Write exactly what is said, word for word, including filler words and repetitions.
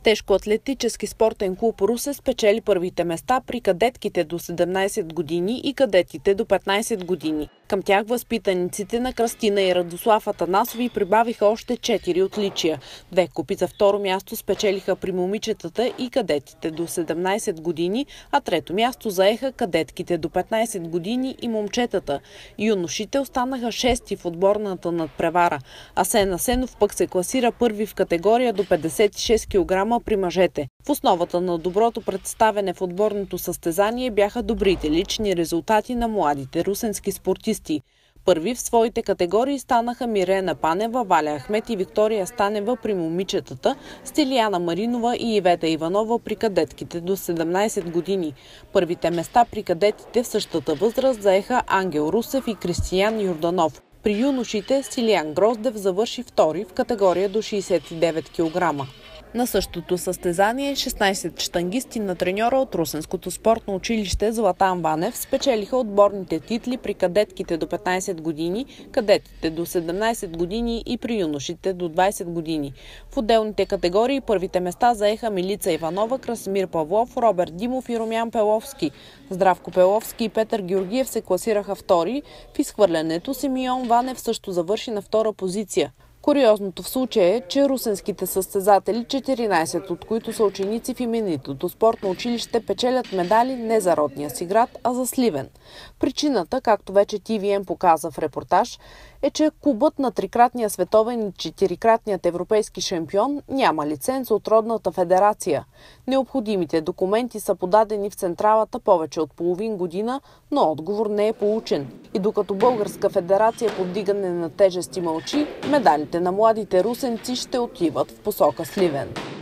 Тежкоатлетически спортен клуб Русе спечели първите места при кадетките до седемнайсет години и кадетите до петнайсет години. Към тях възпитаниците на Кръстина и Радослав Атанасови прибавиха още четири отличия. Две купи за второ място спечелиха при момичетата и кадетите до седемнайсет години, а трето място заеха кадетките до петнайсет години и момчетата. Юношите останаха шести в отборната надпревара. Асен Асенов пък се класира първи в категория до петдесет и шест килограма при мъжете. В основата на доброто представяне в отборното състезание бяха добрите лични резултати на младите русенски спортисти. Първи в своите категории станаха Мирена Панева, Валя Ахмет и Виктория Станева при момичетата, Стилияна Маринова и Ивета Иванова при кадетките до седемнайсет години. Първите места при кадетите в същата възраст заеха Ангел Русев и Кристиян Йорданов. При юношите Силиян Гроздев завърши втори в категория до шейсет и девет килограма. На същото състезание шестнайсет щангисти на треньора от Русенското спортно училище Златан Ванев спечелиха отборните титли при кадетките до петнайсет години, кадетите до седемнайсет години и при юношите до двайсет години. В отделните категории първите места заеха Милица Иванова, Красимир Павлов, Роберт Димов и Румян Пеловски. Здравко Пеловски и Петър Георгиев се класираха втори. В изхвърлянето Симеон Ванев също завърши на втора позиция. Куриозното в случая е, че русенските състезатели, четиринайсет от които са ученици в именитото спортно училище, печелят медали не за родния си град, а за Сливен. Причината, както вече Ти Ви Ен показа в репортаж, е, че клубът на трикратния световен и четирикратният европейски шампион няма лиценз от родната федерация. Необходимите документи са подадени в централата повече от половин година, но отговор не е получен. И докато Българска федерация по вдигане на тежести мълчи, медалите на младите русенци ще отиват в посока Сливен.